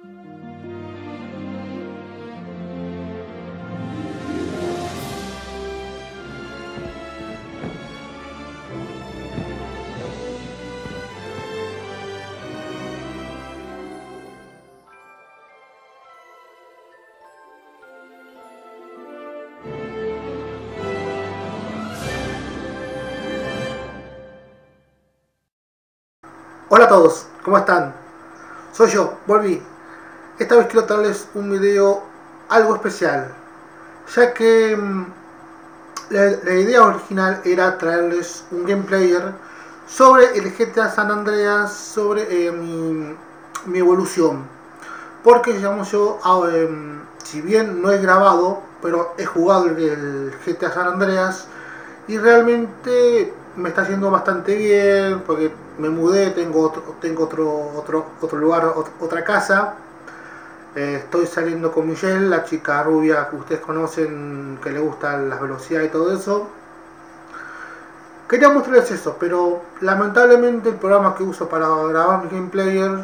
Hola a todos, ¿cómo están? Soy yo, volví. Esta vez quiero traerles un video algo especial, ya que la idea original era traerles un gameplayer sobre el GTA San Andreas, sobre mi evolución. Porque digamos yo, si bien no he grabado, pero he jugado el GTA San Andreas y realmente me está yendo bastante bien, porque me mudé, tengo otro lugar, otra casa. Estoy saliendo con Michelle, la chica rubia que ustedes conocen, que le gustan las velocidades y todo eso. Quería mostrarles eso, pero lamentablemente el programa que uso para grabar mi gameplayer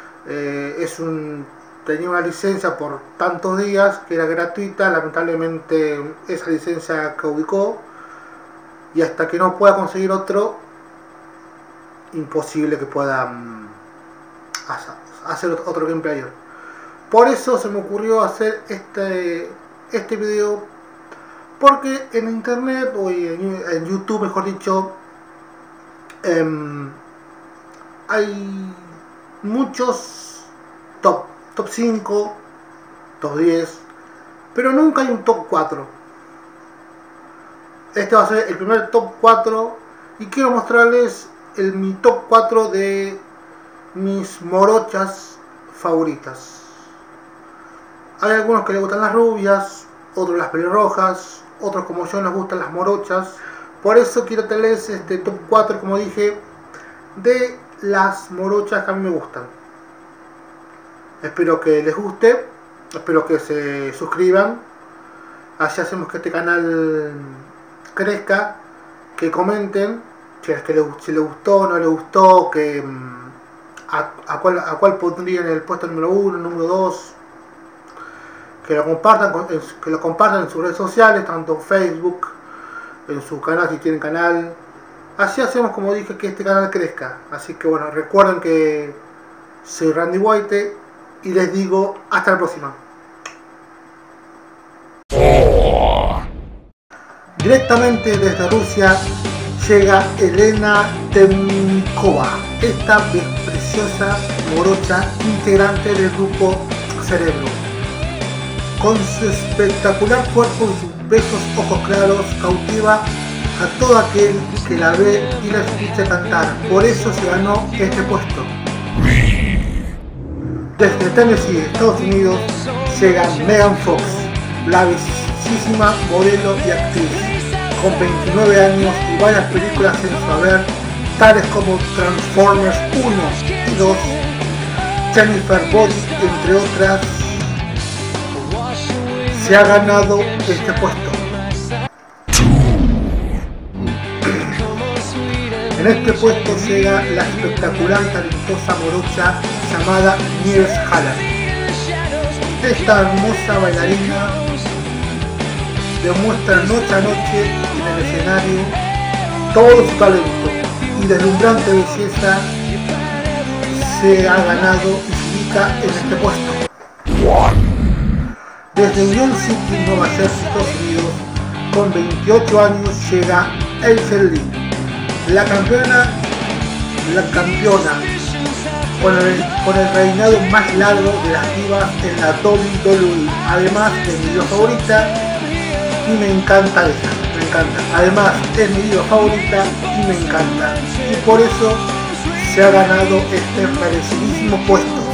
tenía una licencia por tantos días que era gratuita. Lamentablemente esa licencia caducó y hasta que no pueda conseguir otro, imposible que pueda hacer otro gameplayer. Por eso se me ocurrió hacer este video, porque en internet o en YouTube, mejor dicho, hay muchos top 5, top 10, pero nunca hay un top 4. Este va a ser el primer top 4 y quiero mostrarles mi top 4 de mis morochas favoritas. Hay algunos que les gustan las rubias, otros las pelirrojas, otros como yo les gustan las morochas. Por eso quiero traerles este top 4, como dije, de las morochas que a mí me gustan. Espero que les guste, espero que se suscriban, así hacemos que este canal crezca, que comenten si les gustó o no les gustó, a cuál pondrían el puesto número 1, número 2, que lo compartan en sus redes sociales, tanto Facebook, en su canal si tienen canal. Así hacemos, como dije, que este canal crezca. Así que bueno, recuerden que soy Randy White y les digo hasta la próxima. Directamente desde Rusia llega Elena Temnikova, esta preciosa morocha integrante del grupo Cerebro. Con su espectacular cuerpo y sus besos ojos claros cautiva a todo aquel que la ve y la escucha cantar. Por eso se ganó este puesto. Desde Tennessee, Estados Unidos, llega Megan Fox, la bellísima modelo y actriz, con 29 años y varias películas en su haber, tales como Transformers 1 y 2, Jennifer Body, entre otras. Se ha ganado este puesto. En este puesto llega la espectacular y talentosa morocha llamada Nils Halland. Esta hermosa bailarina demuestra noche a noche en el escenario todo su talento y deslumbrante belleza. Se ha ganado y se ubica en este puesto. Desde Union City, Nueva Jersey, Estados Unidos, con 28 años llega Hazel Lee, la campeona con el reinado más largo de las divas en la WWE. Además es mi diva favorita y me encanta ella, me encanta. Además es mi diva favorita y me encanta. Y por eso se ha ganado este merecidísimo puesto.